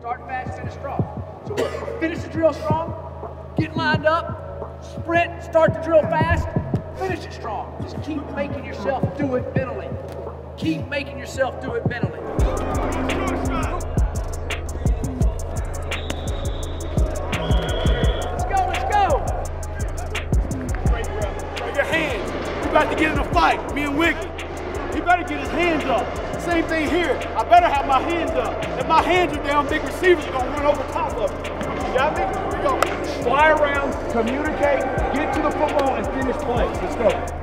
Start fast, finish strong. So finish the drill strong, get lined up, sprint, start the drill fast, finish it strong. Just keep making yourself do it mentally. Keep making yourself do it mentally. Let's go, let's go. Break your hands. We about to get in a fight, me and Wiggy. He better get his hands up. Same thing here. I better have my hands up. If my hands are down, big receivers are going to run over top of me. You got me? Here we go. Fly around, communicate, get to the football, and finish plays. Let's go.